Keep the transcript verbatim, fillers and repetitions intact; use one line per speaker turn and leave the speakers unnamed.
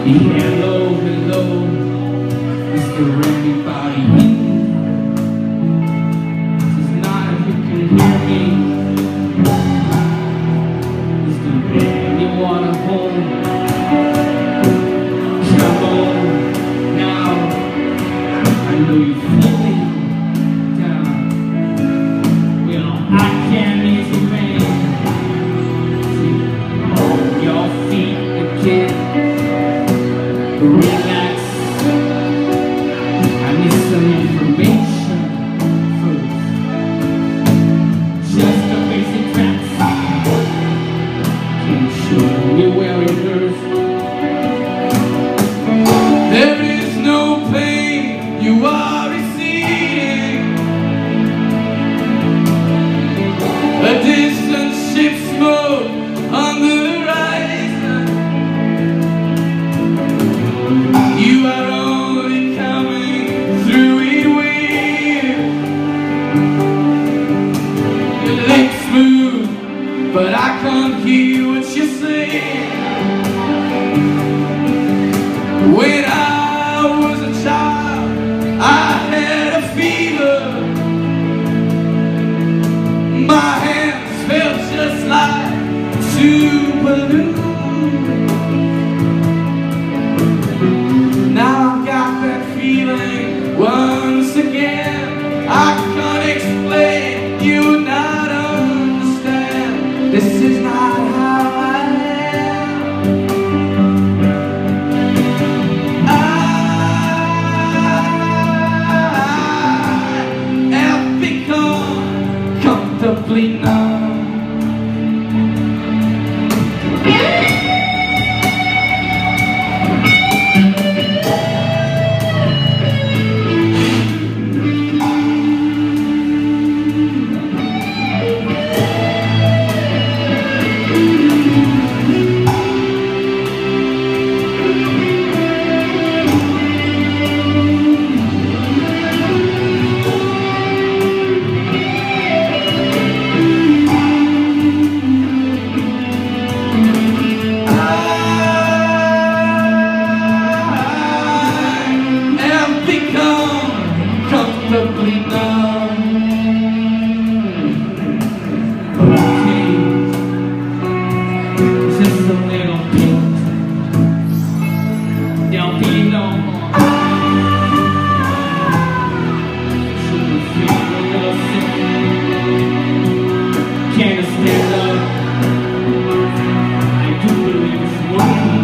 Hello, hello, Mister Everybody here. This is not if you can hear me. Mister Anyone at home? Come on now. I know you're feeling down. Well, I can't ease your pain. See, on your feet again. Relax. I need some information first. Just the basic facts. Can you show me where it hurts? There is no pain you are receiving. A distant ship smoke on the horizon. You are only coming through it weird. Your lips move, but I can't hear what you're saying. When I was a child, I had a fever. My hands felt just like two balloons. Now I've got that feeling once again. I can't explain, you would not understand. This is not how I am. I have become comfortably numb. Comfortably numb. Okay, just a little bit. There'll be no more. Shouldn't feel a little sick. Can't stand up. I do believe it's working.